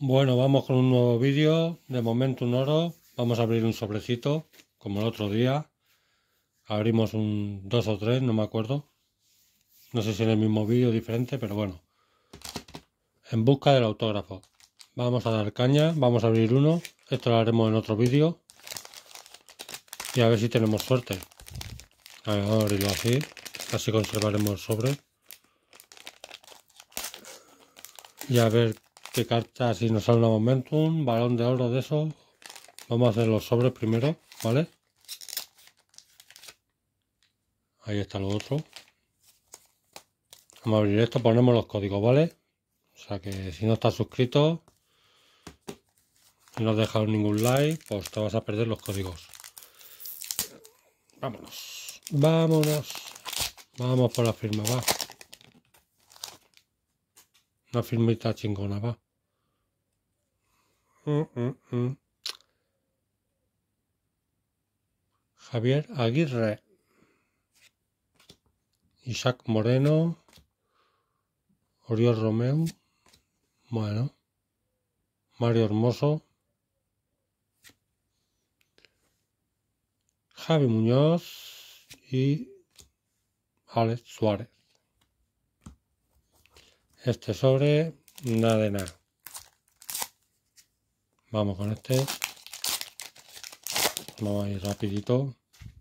Bueno, vamos con un nuevo vídeo. De momento un oro. Vamos a abrir un sobrecito, como el otro día. Abrimos dos o tres, no me acuerdo. No sé si en el mismo vídeo diferente, pero bueno. En busca del autógrafo. Vamos a dar caña, vamos a abrir uno. Esto lo haremos en otro vídeo. Y a ver si tenemos suerte. A ver, vamos a abrirlo así. Así conservaremos el sobre. Y a ver qué carta, si nos sale una Momentum, balón de oro de eso. Vamos a hacer los sobres primero, ¿vale? Ahí está lo otro. Vamos a abrir esto, ponemos los códigos, ¿vale? O sea que si no estás suscrito y no has dejado ningún like, pues te vas a perder los códigos. Vámonos, vámonos. Vamos por la firma, va. Una firmita chingona, va. Javier Aguirre. Isaac Moreno. Oriol Romeu. Bueno. Mario Hermoso. Javi Muñoz. Y Alex Suárez. Este sobre, nada de nada. Vamos con este. Vamos a ir rapidito.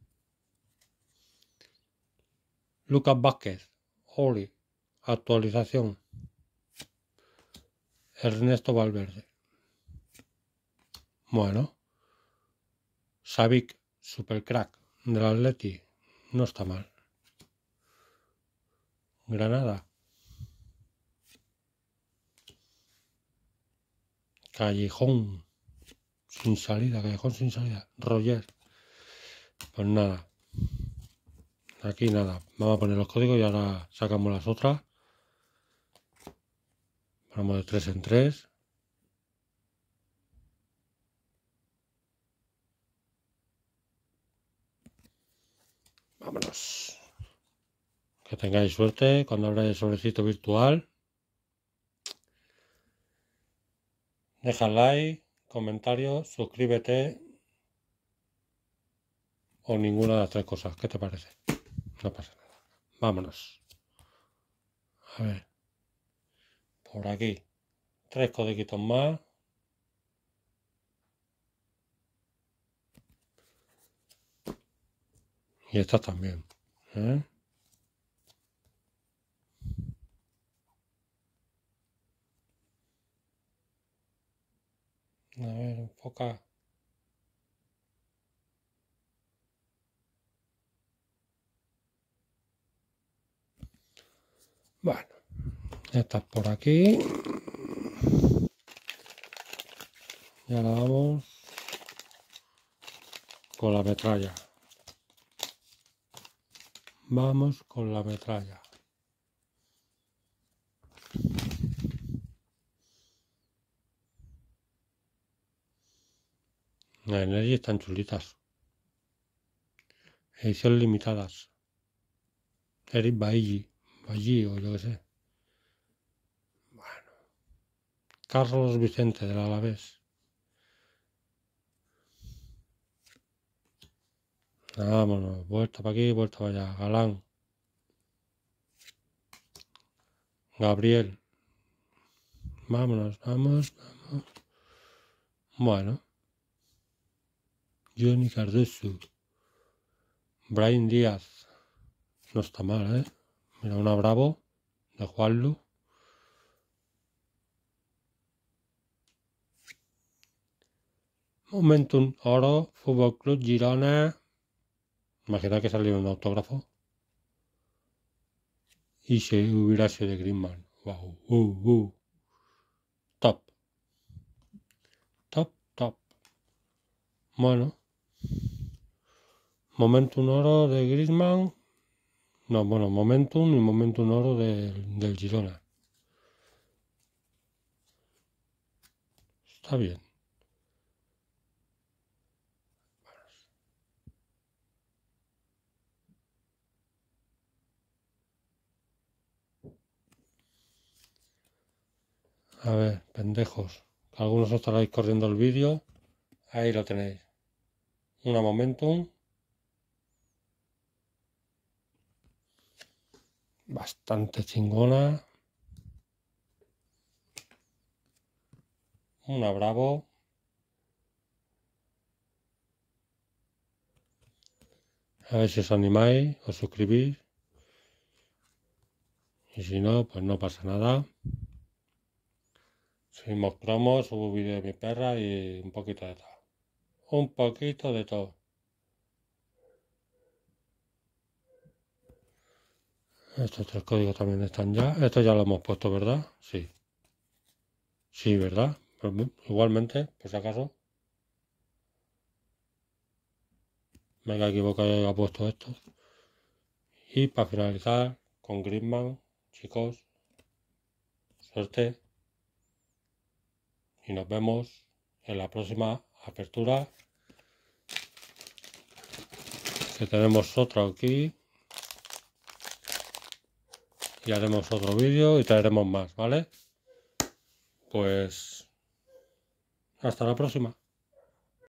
Lucas Vázquez. Oli. Actualización. Ernesto Valverde. Bueno. Savic. Supercrack. Del Atleti. No está mal. Granada. Callejón. Sin salida. Callejón sin salida. Roger. Pues nada. Aquí nada. Vamos a poner los códigos y ahora sacamos las otras. Ponemos de 3 en 3. Vámonos. Que tengáis suerte cuando abráis el sobrecito virtual. Deja like, comentario, suscríbete o ninguna de las tres cosas. ¿Qué te parece? No pasa nada. Vámonos. A ver. Por aquí. 3 codiguitos más. Y estas también. ¿Eh? A ver, enfoca. Bueno, estas por aquí. Y ahora vamos con la metralla. Vamos con la metralla. Las Energy están chulitas. Ediciones limitadas. Eric Bailly o yo que sé. Bueno. Carlos Vicente del Alavés. Vámonos. Vuelta para aquí, vuelta para allá. Galán. Gabriel. Vámonos, vamos. Bueno. Johnny Cardoso. Brian Díaz. No está mal, ¿eh? Mira, una Bravo de Juanlu. Momentum Oro. Fútbol Club Girona. Imagina que salió un autógrafo. Y si hubiera sido de Griezmann. Wow. Top. Top. Bueno. Momentum Oro de Griezmann. No, bueno, Momentum y Momentum Oro del Girona. Está bien. A ver, pendejos. que algunos estaréis corriendo el vídeo. Ahí lo tenéis. Una Momentum. Bastante chingona. Una Bravo. A ver si os animáis, os suscribís. Y si no, pues no pasa nada. Subimos promos, subo vídeo de mi perra y un poquito de todo. Un poquito de todo. Estos 3 códigos también están ya. Esto ya lo hemos puesto, ¿verdad? Sí. Sí, ¿verdad? Pues, igualmente, por si acaso. Me he equivocado y he puesto esto. Y para finalizar con Griezmann, chicos, suerte. Y nos vemos en la próxima apertura. Que tenemos otro aquí. Y haremos otro vídeo y traeremos más, ¿vale? Pues hasta la próxima.